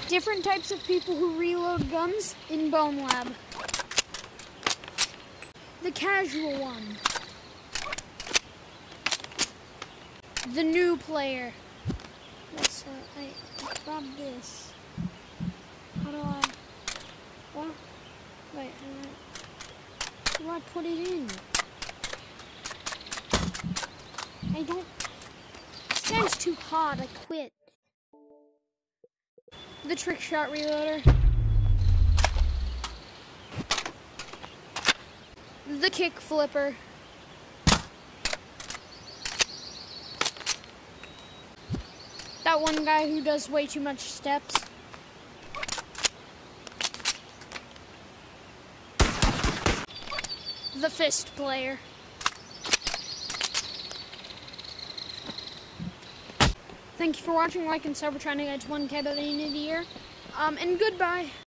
Different types of people who reload guns in Bonelab. The casual one. The new player. Let's, I grab this. How do I, what? Wait, how do I put it in? I don't, this guy's too hot, I quit. The trick shot reloader. The kick flipper. That one guy who does way too much steps. The fist player. Thank you for watching, like, and sub. We're trying to get to 1K by the end of the year. And goodbye.